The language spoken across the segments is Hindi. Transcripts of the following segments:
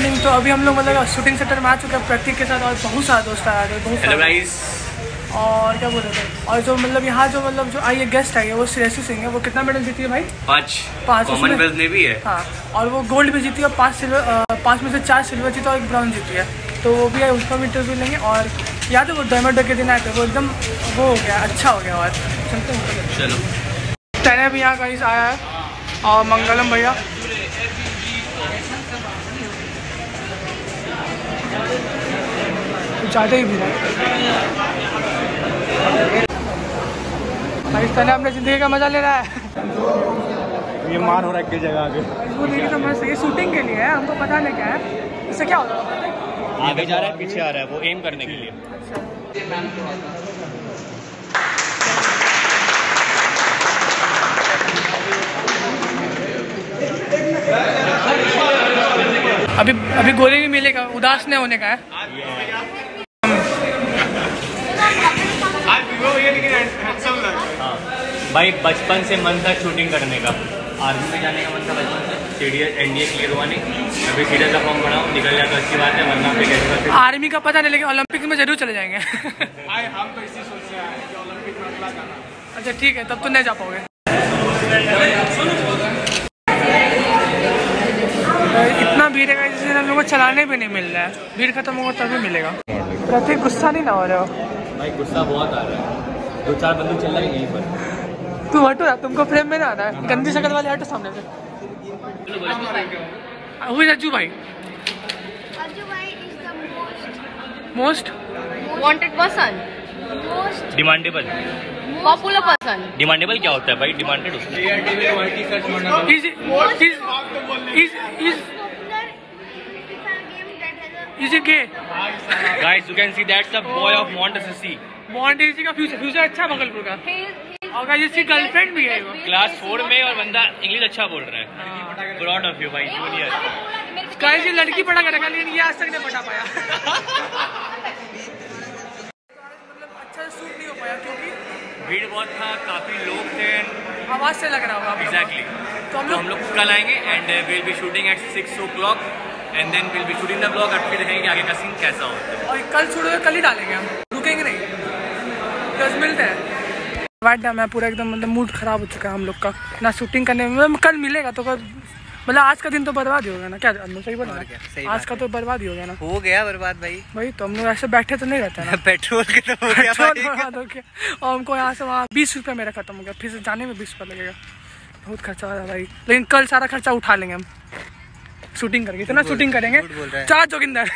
मॉर्निंग। तो अभी हम लोग मतलब शूटिंग सेंटर में आ चुके हैं प्रतीक के साथ और बहुत सारा दोस्त आया थे, बहुत सारे। और क्या बोल रहे थे, और जो मतलब यहाँ जो मतलब जो आई है गेस्ट आई है वो श्रेयसी सिंह है। वो कितना मेडल जीती है भाई? 5 कॉमनवेल्थ में भी है। हाँ, और वो गोल्ड भी जीती है और 5 में से 4 सिल्वर जीती और 1 ब्रॉन्ज जीती है। तो वो भी है, उसका भी इंटरव्यू लेंगे। और याद है वो डायमंड के दिन आए थे, वो एकदम वो हो गया, अच्छा हो गया। और चलते हैं, चलो। टैना भी यहाँ कहीं आया है और मंगलम भैया। ज़्यादा ही भी भाई टैना अपने ज़िंदगी का मज़ा ले रहा है। ये मार हो रहा है जगह आगे। वो देखिए तो मस्त, ये शूटिंग के लिए है, हमको पता नहीं क्या है इससे क्या होता है। आगे जा रहा है पीछे आ रहा है, वो एम करने के लिए। अभी गोली भी मिलेगा, उदास नहीं होने का है। हाँ भाई, बचपन से मन था शूटिंग करने का, आर्मी में जाने का मन था बचपन से। एनडीए क्लियर हुआ नहीं, अभी सीधा का फॉर्म भरा हूँ, निकल जाता अच्छी बात है, वरना फिर कैसे। आर्मी का पता नहीं, लेकिन ओलंपिक में जरूर चले जाएंगे। हम तो इसी सोच रहे हैं कि ओलंपिक में अगला जाना। अच्छा ठीक है, तब तो नहीं जा पाओगे। इतना भीड़ है जिससे हम लोगों को चलाने भी नहीं मिल रहा है। भीड़ खत्म होगा तभी मिलेगा। प्रतीक गुस्सा नहीं ना हो रहे हो? भाई गुस्सा बहुत आ रहा है, 2-4 बंदूक चल रहा है यहीं पर। तू हटो ना, तुमको फ्रेम में ना आना है। गंदी शक्ल वाले हटो सामने से। अज्जू भाई, most wanted person, demandable, popular person. Demandable क्या होता है भाई? डिमांडेड होता है। Guys, you can see that's the boy of Montessori. मोंटेसी का फ्यूचर अच्छा बगलपुर का। और इसकी गर्लफ्रेंड भी है वो। क्लास 4 में और बंदा इंग्लिश अच्छा बोल रहा है। प्राउड ऑफ यू भाई, जूनियर। गाइस ये लड़की पढ़ा करेगा, लेकिन ये आज तक नहीं पढ़ा पाया। मतलब अच्छा शूट नहीं हो पाया क्योंकि भीड़ बहुत था, काफी लोग थे। आवाज से लग रहा होगा। एग्जैक्टली। तो हम लोग कल आएंगे and will be shooting at 6 o'clock and then will be shooting the blog. और फिर देखेंगे आगे का सीन कैसा होता है। और कल शूट होगा, कल ही डालेंगे, हम रुकेंगे नहीं। बस मिलते हैं। वाइट डैम है पूरा एकदम, मतलब मूड खराब हो चुका है हम लोग का ना शूटिंग करने में। मतलब कल मिलेगा तो मतलब आज का दिन तो बर्बाद ही होगा ना। क्या सही बोला? आज का तो बर्बाद ही हो गया ना। हो गया बर्बाद भाई। तो हम लोग ऐसे बैठे तो नहीं रहते ना। पेट्रोल के तो हो गया बर्बाद हो गया। और हमको यहाँ से वहाँ 20 रुपये मेरा खत्म हो गया, फिर से जाने में 20 रुपये लगेगा। बहुत खर्चा हो रहा है भाई, लेकिन कल सारा खर्चा उठा लेंगे हम शूटिंग करके। इतना शूटिंग करेंगे। 4 जोगिंदर।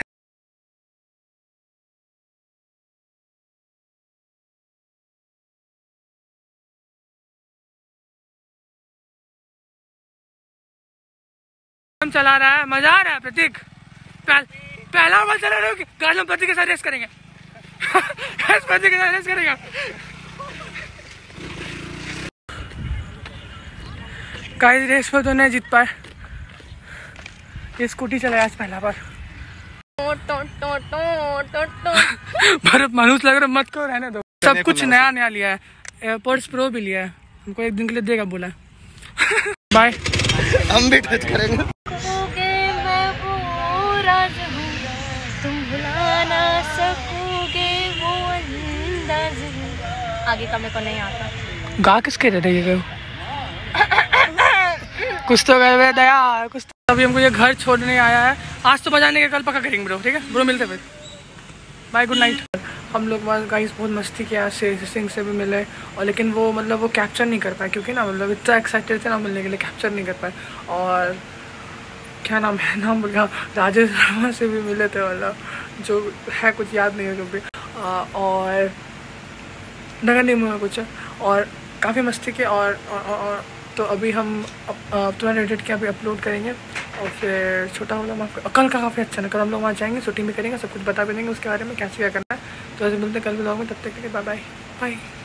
हम चला रहा है, मजा आ रहा है प्रतीक। पहला बार चला रहा है, गाड़ी प्रतीक के साथ रेस करेंगे। प्रतीक के साथ रेस करेंगे। गाइस रेस में तो नहीं जीत पाए, ये स्कूटी चलाया आज पहला बार। भरत मानुस लग रहा, मत को रहने दो। सब कुछ नया नया लिया है, एयरपोर्ट्स प्रो भी लिया है, हमको एक दिन के लिए देगा बोला। बाय। हम भी टच करेंगे। तुम भुला ना सकोगे वो अंदाज़। आगे का मेरे को नहीं आता। गा किसके रहे गए? कुछ तो गए दया, कुछ तो। अभी हमको ये घर छोड़ने आया है। आज तो बजाने के, कल पक्का करेंगे ब्रो। ठीक है ब्रो, मिलते फिर। Bye, good night. हम लोग गाइस बहुत मस्ती किया, सिंह से भी मिले। और लेकिन वो मतलब वो कैप्चर नहीं कर पाए क्योंकि ना मतलब इतना एक्साइटेड थे ना मिलने के लिए, कैप्चर नहीं कर पाए। और क्या नाम है, नाम बोल रहा, राजेश शर्मा से भी मिले थे, मतलब जो है कुछ याद नहीं है जो भी। और नगर निगम में कुछ, और काफ़ी मस्ती की। और तो अभी हम तुरंत एडिट किया, अभी अपलोड करेंगे। और फिर छोटा होगा कल का काफ़ी अच्छा है। कल हम लोग वहाँ जाएंगे, शूटिंग भी करेंगे, सब कुछ बता भी देंगे उसके बारे में, कैसे क्या करना है। तो ऐसे मिलते हैं कल ब्लॉग में। तब तक के लिए बाय बाय।